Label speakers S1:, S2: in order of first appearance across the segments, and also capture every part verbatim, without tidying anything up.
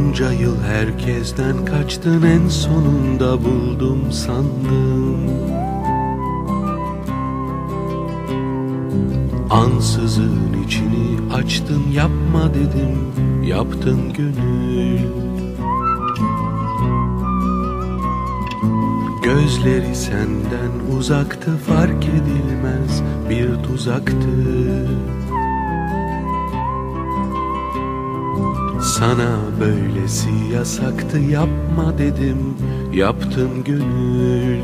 S1: Bunca yıl herkesten kaçtın, en sonunda buldum sandım. Ansızın içini açtın, yapma dedim, yaptın gönül. Gözleri senden uzaktı, fark edilmez bir tuzaktı. Sana böylesi yasaktı, yapma dedim, yaptın gönül.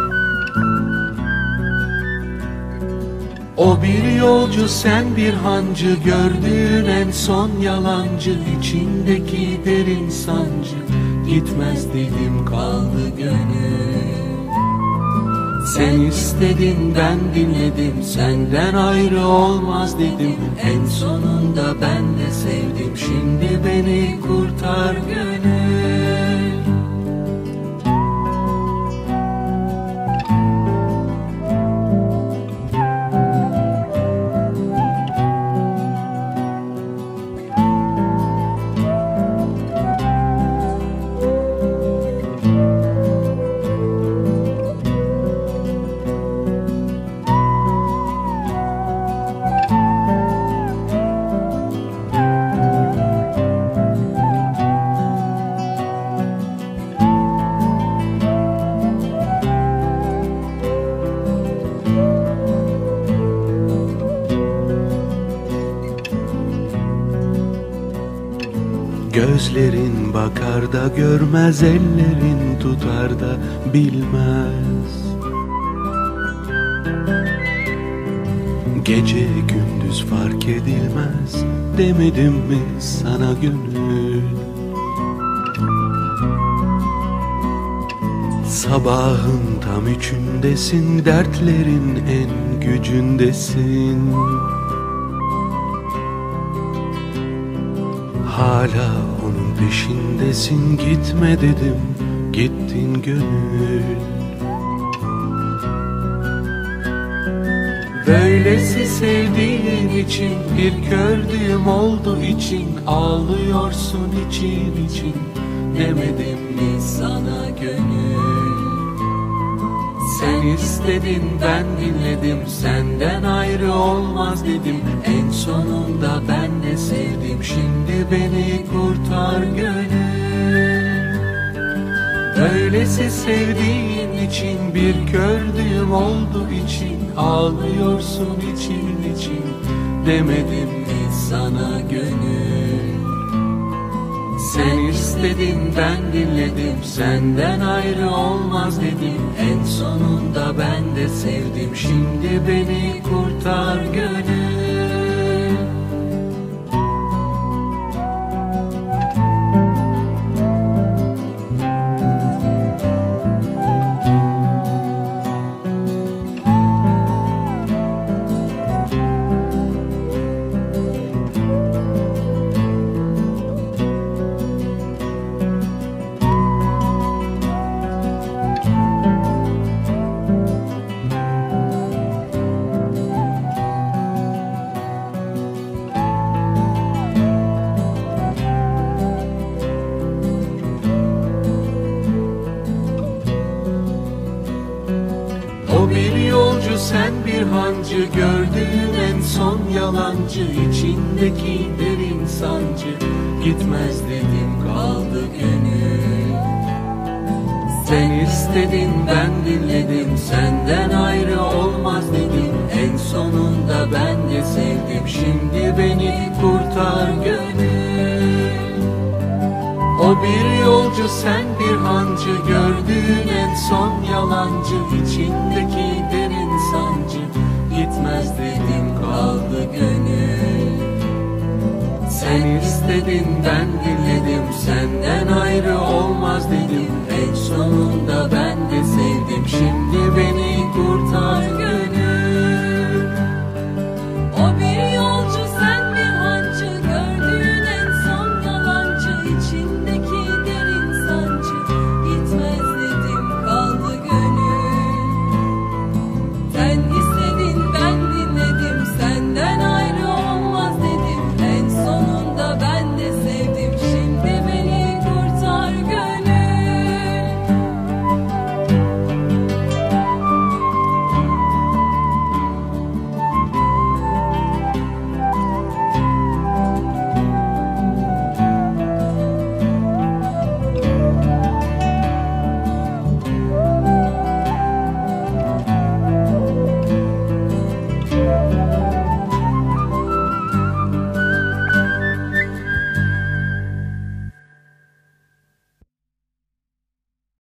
S1: O bir yolcu, sen bir hancı, gördüğün en son yalancı. İçindeki derin sancı, gitmez dedim, kaldı gönül. Sen istedin, ben dinledim, senden ayrı olmaz dedim. En sonunda ben de sevdim, şimdi beni kurtar gönül. Gözlerin bakar da görmez, ellerin tutar da bilmez. Gece gündüz fark edilmez, demedim mi sana gönül? Sabahın tam üçündesin, dertlerin en gücündesin. Hala onun peşindesin, gitme dedim, gittin gönül. Böylesi sevdiğin için bir kördüğüm oldu için, ağlıyorsun için için, demedim mi sana gönül? Sen istedin, ben dinledim, senden ayrı olmaz dedim. En sonunda ben de sevdim, şimdi beni kurtar gönül. Öylesi sevdiğin için, bir kördüğüm oldu için, ağlıyorsun için için, demedim mi sana gönül? Sen istedin, ben dinledim, senden ayrı olmaz dedim. En sonunda ben de sevdim, şimdi beni kurtar gönül. O bir yolcu, sen bir hancı, gördüğün en son yalancı. İçindeki derin sancı, gitmez dedim, kaldı gönül. Sen istedin, ben dinledim, senden ayrı olmaz dedim. En sonunda ben de sevdim, şimdi beni kurtar gönül. O bir yolcu, sen bir hancı, gördüğün en son yalancı. İçindeki derin sancı, gitmez dedim, kaldı gönül. Sen istedin, ben dinledim, senden ayrı olmaz dedim. En sonunda ben de sevdim, şimdi beni kurtar.